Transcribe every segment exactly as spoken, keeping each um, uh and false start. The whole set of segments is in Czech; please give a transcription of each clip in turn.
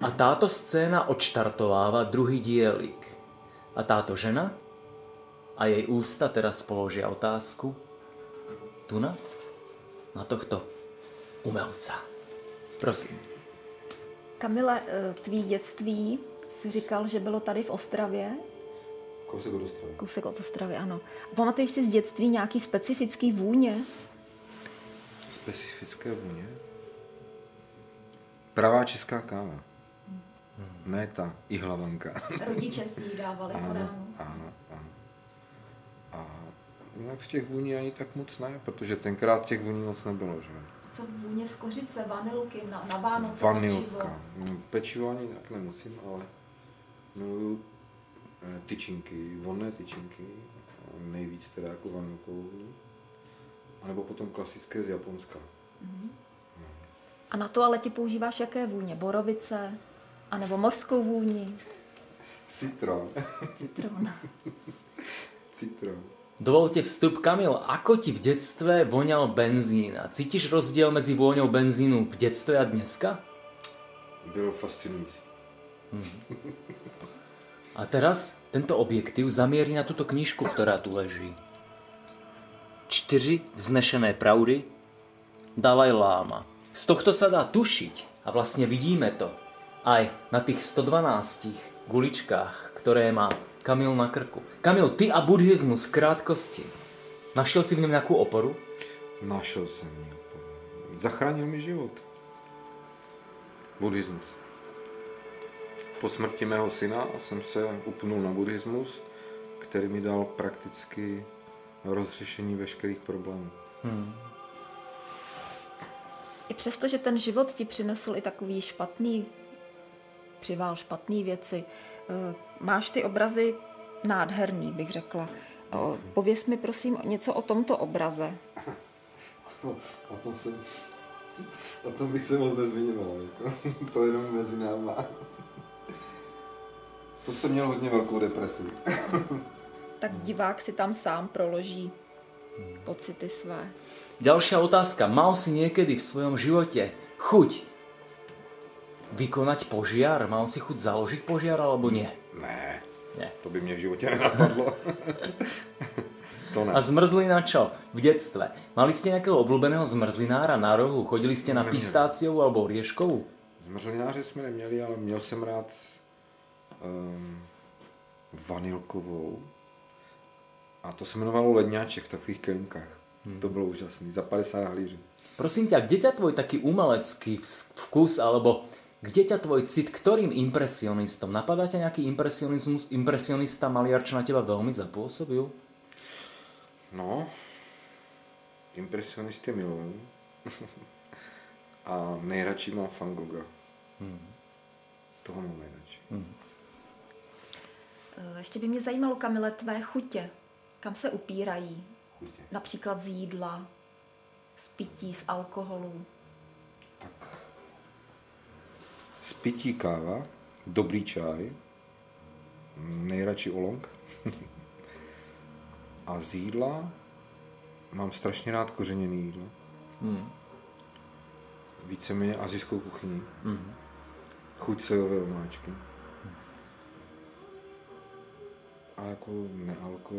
A táto scéna odštartováva druhý dielik. A táto žena a jej ústa teraz položia otázku tuna na tohto umelca. Prosím. Kamile, tvý dětství jsi říkal, že bylo tady v Ostravě? Kousek od Ostravy. Kousek od Ostravy, ano. A pamatuješ si z dětství nějaký specifický vůně? Specifické vůně? Pravá česká káva. Hmm. Ne ta ihlavanka. Rodiče si ji dávali po ránu. Ano, ano. A jinak z těch vůní ani tak moc ne, protože tenkrát těch vůní moc nebylo, že? Co vůně z kořice, vanilky, na, na Vánoce, vanilka. Pečivo? Pečivo ani tak nemusím, ale miluju tyčinky, volné tyčinky, nejvíc teda jako vanilkovou, anebo potom klasické z Japonska. Mm-hmm. No. A na toaletě používáš jaké vůně? Borovice? A nebo mořskou vůni? Citron. Citron. Citron. Dovolte vstup, Kamil. Ako ti v detstve voňal benzín? A cítiš rozdiel medzi vôňou benzínu v detstve a dneska? Bylo fascinující. Hmm. A teraz tento objektív zamierí na túto knižku, ktorá tu leží. Čtyři vznešené pravdy Dalaj Láma. Z tohto sa dá tušiť, a vlastne vidíme to, aj na tých sto dvanástich guličkách, ktoré má Kamil na krku. Kamil, ty a buddhismus v krátkosti. Našiel si v něm nějakou oporu? Našel jsem mi oporu. Zachránil mi život. Buddhismus. Po smrti mého syna jsem se upnul na buddhismus, který mi dal prakticky rozřešení veškerých problémů. Hmm. I přesto, že ten život ti přinesl i takový špatný, přivál špatný věci, máš ty obrazy nádherný, bych řekla. Pověz mi prosím něco o tomto obraze. O, o tom jsem, o tom bych se moc nezmiňoval, jako. To jenom mezi náma. To jsem měl hodně velkou depresi. Tak divák si tam sám proloží pocity své. Ďalšia otázka. Mal si niekedy v svojom živote chuť vykonať požiar? Mal si chuť založiť požiar, alebo nie? Ne, ne. To by mě v životě nenapadlo. To ne. A zmrzlina čo? V detstve. Mali ste nejakého obľúbeného zmrzlinára na rohu? Chodili ste na pistáciovú alebo orieškovú? Zmrzlináře jsme neměli, ale měl jsem rád um, vanilkovou. A to se jmenovalo ledňáček v takových kelímkách. Hmm. To bylo úžasný. Za padesát halířů. Prosím ťa, kde ťa tvoj taký umelecký vkus, alebo kde ťa tvoj cit, ktorým impresionistom? Napadá ťa nejaký impresionizmus, impresionista, maliar, čo na teba veľmi zapôsobil? No, impresionisty miluju. A nejradši mám Van Gogha. Hmm. Toho mám nejradši. Hmm. Ještě by mě zajímalo, Kamile, tvé chutě. Kam se upírají? Chutě. Například z jídla, z pití, z alkoholu. Tak. Z pití káva, dobrý čaj, nejradši olong. A z jídla mám strašně rád kořeněný jídlo. Hmm. Víceméně asijskou kuchyni. Hmm. Chuť sojové omáčky. Hmm. A jako nealko,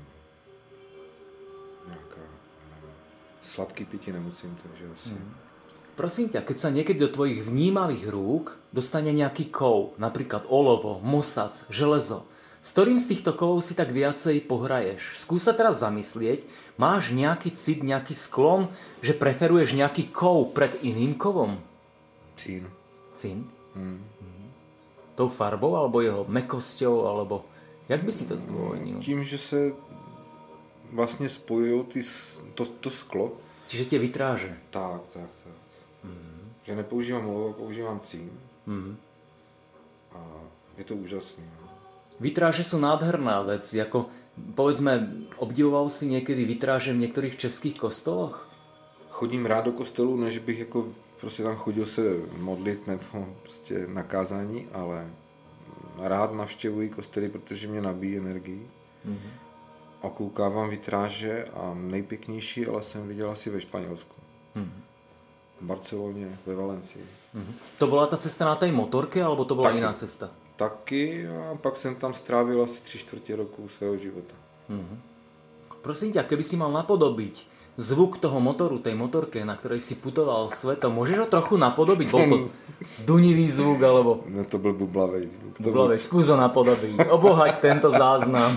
nějaká sladký pití nemusím, takže asi... Hmm. Prosím ťa, keď sa niekedy do tvojich vnímavých rúk dostane nejaký kov, napríklad olovo, mosac, železo, s ktorým z týchto kovov si tak viacej pohraješ? Skús sa teraz zamyslieť, máš nejaký cit, nejaký sklon, že preferuješ nejaký kov pred iným kovom? Cín. Cín? Hmm. Mhm. Tou farbou, alebo jeho mäkosťou, alebo... Jak by si to zdôvodnil? Tím, že se vlastně spojují ty, to, to sklo. Čiže tě vytráže. Tak, tak, tak. Mm. Že nepoužívám olovo, používám cín. Mm. A je to úžasné. No. Vytráže sú nádherná vec. Jako, povedzme, obdivoval si niekedy vytráže v niektorých českých kostoloch? Chodím rád do kostelu, než bych jako prostě tam chodil se modlit nebo prostě na kázání, ale rád navštěvuji kostely, protože mě nabíjí energii. Mm-hmm. A koukávám vitráže a nejpěknější, ale jsem viděl asi ve Španělsku. Mm-hmm. v Barceloně, ve Valencii. Mm-hmm. To byla ta cesta na té motorke, alebo to byla Taky. jiná cesta? Taky a pak jsem tam strávil asi tři čtvrtě roku svého života. Mm-hmm. Prosím ťa, keby si mal napodobiť zvuk toho motoru, tej motorke, na ktorej si putoval svetom, môžeš ho trochu napodobiť? Bol to dunivý zvuk, alebo... No to byl bublavej zvuk. To Bublavej, byl... skús ho napodobiť. Obohať tento záznam.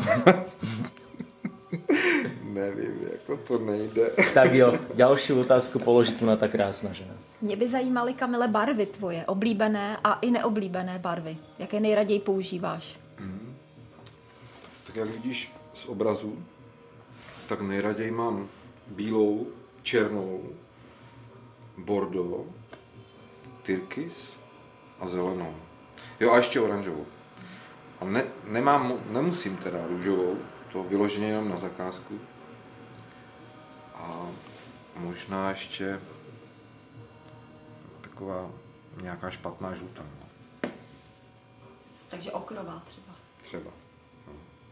Nevím, jako to nejde. Tak jo, ďalšiu otázku položí tu na ta krásná žena. Mě by zajímaly, Kamile, barvy tvoje, oblíbené a i neoblíbené barvy. Jaké nejraději používáš? Mm. Tak jak vidíš z obrazu, tak nejraději mám bílou, černou, bordeaux, tyrkys a zelenou. Jo a ještě oranžovou. A ne, nemám, nemusím teda růžovou, to vyloženě jenom na zakázku. A možná ještě taková nějaká špatná žlutá. No. Takže okrová třeba. Třeba. No.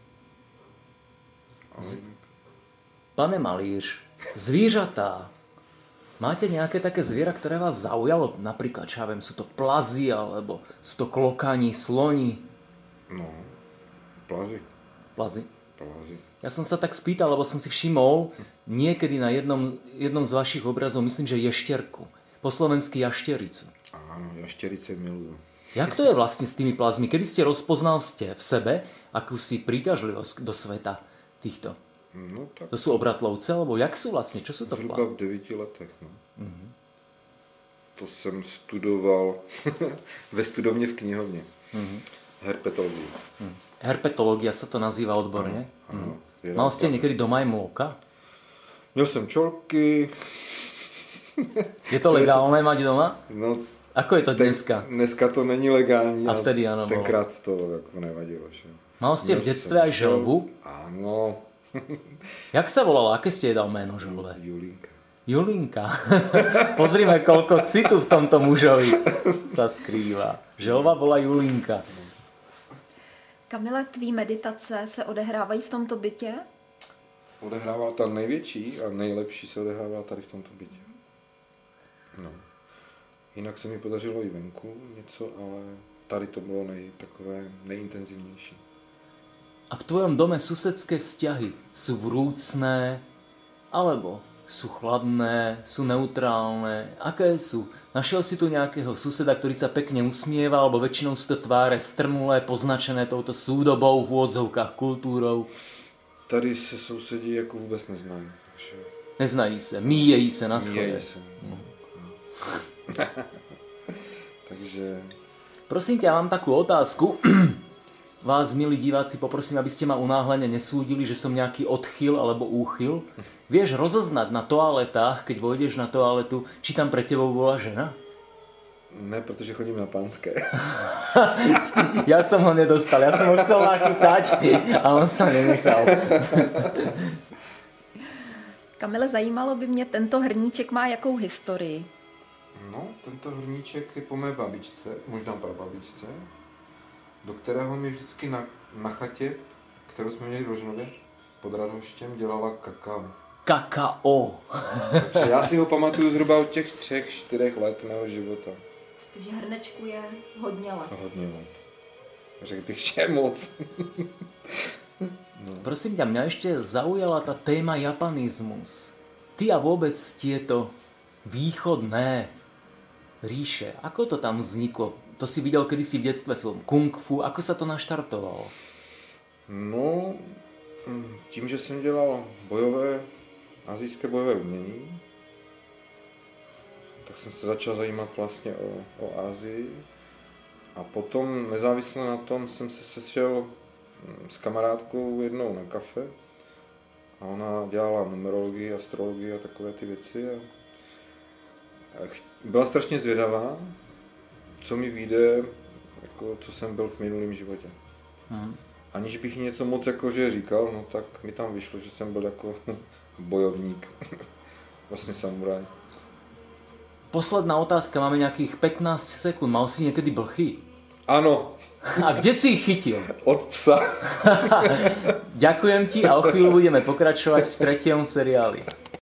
Ale... Z... Pane malíř, zvířatá. Máte nějaké také zviera, které vás zaujalo? Napríklad, čo ja viem, sú to plazy, alebo sú to klokani, sloni? No, plazy. Plazy? Plazy. Ja som sa tak spýtal, lebo som si všimol niekedy na jednom, jednom z vašich obrazov, myslím, že ješterku. Po slovensky jaštericu. Áno, jašterice milujú. Jak to je vlastne s tými plazmi? Kedy ste rozpoznal ste v sebe akúsi príťažlivosť do sveta týchto? No, tak To sú obratlovce, alebo jak sú vlastne? Čo sú to zhruba plazmy? v devíti letech. No. Mhm. To jsem studoval ve studovně v knihovně. Mhm. Herpetologii. Mhm. Herpetológia sa to nazýva odborne. Áno. Mhm. Mal ste niekedy doma aj mlóka? Měl jsem čolky. Je to legálne mať doma? No, Ako je to ten, dneska? Dneska to není legální. A vtedy ano, tenkrát to jako nevadilo. Že? Mal ste v Měl detstve jsem aj želbu? Áno. Jak sa volala? Aké ste jej dal meno želbe? Julinka. Julinka. Pozrime, koľko citu v tomto mužovi sa skrýva. Želva bola Julinka. Kamile, tvý meditace se odehrávají v tomto bytě? Odehrával ta největší a nejlepší se odehrávala tady v tomto bytě. No. Jinak se mi podařilo i venku něco, ale tady to bylo nej, takové nejintenzivnější. A v tvojom dome susedské vzťahy sú vrúcné, alebo sú chladné, sú neutrálne? Aké sú? Našiel si tu nejakého suseda, ktorý sa pekne usmieva, alebo väčšinou sú to tváre strnulé, poznačené touto súdobou, v úvodzovkách kultúrou? Tady se sousedí jako vůbec neznají. Takže... Neznají se, míjejí se na schodě. Míjejí se. No. Takže... Prosím ťa, mám takú otázku. Vás, milí diváci, poprosím, aby ste ma unáhlene nesúdili, že som nejaký odchyl alebo úchyl. Vieš rozoznať na toaletách, keď vojdeš na toaletu, či tam pre tebou bola žena? Ne, protože chodím na pánské. Ja som ho nedostal, ja som ho chcel nachytať a on sa nenechal. Kamile, zajímalo by mě, tento hrníček má jakou historii? No, tento hrníček je po mé babičce, možná prababičce, do kterého mi vždycky na, na chatě, kterou jsme měli v Rožnově, pod Radhoštěm, dělala kakao. Kakao. Takže já si ho pamatuju zhruba od těch třech, čtyřech let mého života. Takže hrnečku je hodně let. Hodně let. Řekl bych, že moc. No. Prosím ťa, mňa ešte zaujala tá téma japanizmus. Ty a vôbec tieto východné ríše, ako to tam vzniklo? To si videl kedysi v detstve film Kung Fu, ako sa to naštartovalo? No, tím, že jsem dělal bojové, asijské bojové umění, tak jsem se začal zajímat vlastně o, o Asii. A potom, nezávisle na tom, jsem se sešel s kamarádkou jednou na kafe a ona dělala numerologii, astrologii a takové ty věci. A byla strašně zvědavá, co mi vyjde, jako co jsem byl v minulém životě. Hmm. Aniž bych něco moc jakože říkal, no tak mi tam vyšlo, že jsem byl jako bojovník, vlastně samuraj. Posledná otázka, máme nejakých pätnásť sekúnd. Mal si niekedy blchy? Áno. A kde si ich chytil? Od psa. Ďakujem ti a o chvíľu budeme pokračovať v tretiom seriáli.